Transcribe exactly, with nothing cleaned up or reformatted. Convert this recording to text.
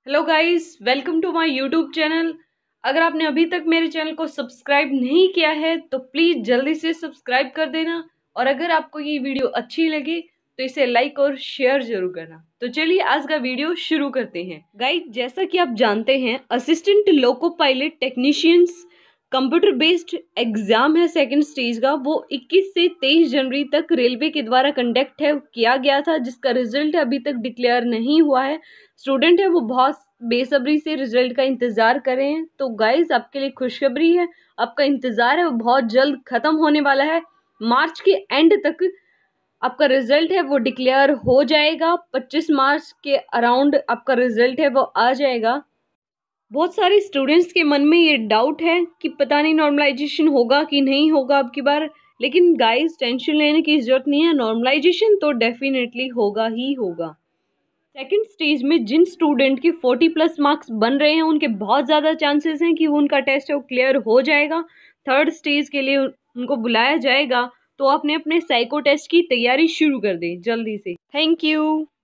Hello guys, welcome to my YouTube channel. अगर आपने अभी तक मेरे चैनल को सब्सक्राइब नहीं किया है तो प्लीज़ जल्दी से सब्सक्राइब कर देना, और अगर आपको ये वीडियो अच्छी लगे तो इसे लाइक और शेयर जरूर करना। तो चलिए आज का वीडियो शुरू करते हैं। गाइस, जैसा कि आप जानते हैं, assistant loco pilot technicians computer based exam है सेकंड स्टेज का। वो इक्कीस से तेईस जनवरी तक रेलवे के द्वारा कंडक्ट है किया गया था, जिसका रिजल्ट अभी तक डिक्लेयर नहीं हुआ है। स्टूडेंट है वो बहुत बेसब्री से रिजल्ट का इंतजार कर रहे हैं। तो गाइस, आपके लिए खुशखबरी है, आपका इंतजार है वो बहुत जल्द खत्म होने वाला है। मार्च के एंड तक आपका रिजल्ट है वो डिक्लेयर हो जाएगा। पच्चीस मार्च के अराउंड आपका रिजल्ट है वो आ जाएगा। बहुत सारे स्टूडेंट्स के मन में ये डाउट है कि पता नहीं नॉर्मलाइजेशन होगा कि नहीं होगा अब की बार, लेकिन गाइस टेंशन लेने की जरूरत नहीं है। नॉर्मलाइजेशन तो डेफिनेटली होगा ही होगा। सेकंड स्टेज में जिन स्टूडेंट के चालीस प्लस मार्क्स बन रहे हैं उनके बहुत ज़्यादा चांसेस हैं कि उनका टेस्ट है वो क्लियर हो जाएगा। थर्ड स्टेज के लिए उनको बुलाया जाएगा, तो आपने अपने साइको टेस्ट की तैयारी शुरू कर दें जल्दी से। Thank you.